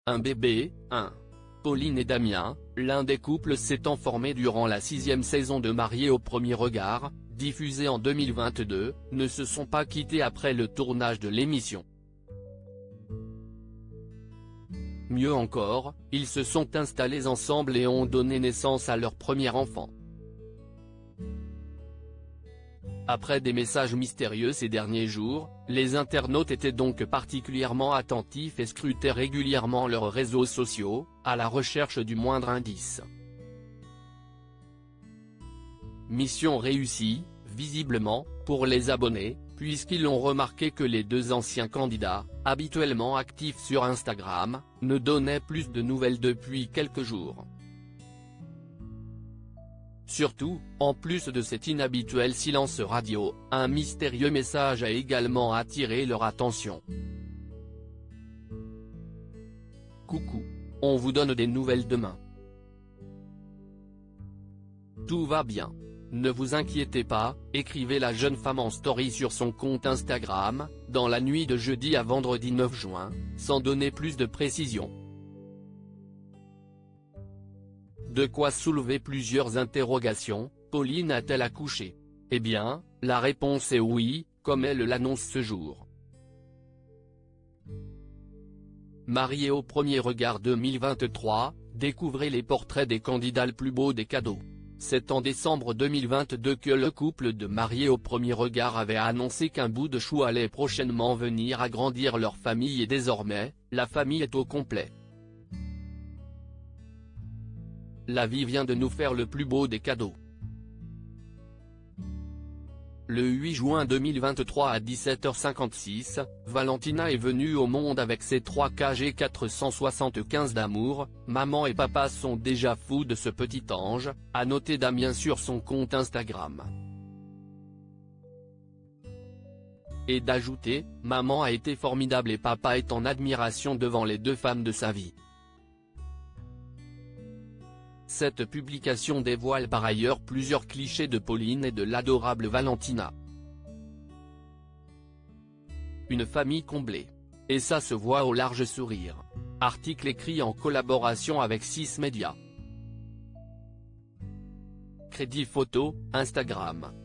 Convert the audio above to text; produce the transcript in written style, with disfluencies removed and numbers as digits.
Un bébé, Pauline et Damien, l'un des couples s'étant formé durant la 6e saison de Mariés au premier regard, diffusée en 2022, ne se sont pas quittés après le tournage de l'émission. Mieux encore, ils se sont installés ensemble et ont donné naissance à leur premier enfant. Après des messages mystérieux ces derniers jours, les internautes étaient donc particulièrement attentifs et scrutaient régulièrement leurs réseaux sociaux, à la recherche du moindre indice. Mission réussie, visiblement, pour les abonnés, puisqu'ils ont remarqué que les deux anciens candidats, habituellement actifs sur Instagram, ne donnaient plus de nouvelles depuis quelques jours. Surtout, en plus de cet inhabituel silence radio, un mystérieux message a également attiré leur attention. Coucou. On vous donne des nouvelles demain. Tout va bien. Ne vous inquiétez pas, écrivait la jeune femme en story sur son compte Instagram, dans la nuit de jeudi à vendredi 9 juin, sans donner plus de précisions. De quoi soulever plusieurs interrogations. Pauline a-t-elle accouché? Eh bien, la réponse est oui, comme elle l'annonce ce jour. Mariés au premier regard 2023, découvrez les portraits des candidats le plus beau des cadeaux. C'est en décembre 2022 que le couple de Mariés au premier regard avait annoncé qu'un bout de chou allait prochainement venir agrandir leur famille et désormais, la famille est au complet. La vie vient de nous faire le plus beau des cadeaux. Le 8 juin 2023 à 17h56, Valentina est venue au monde avec ses 3 kg 475 d'amour. Maman et papa sont déjà fous de ce petit ange, a noté Damien sur son compte Instagram. Et d'ajouter, maman a été formidable et papa est en admiration devant les deux femmes de sa vie. Cette publication dévoile par ailleurs plusieurs clichés de Pauline et de l'adorable Valentina. Une famille comblée. Et ça se voit au large sourire. Article écrit en collaboration avec 6 médias. Crédit photo, Instagram.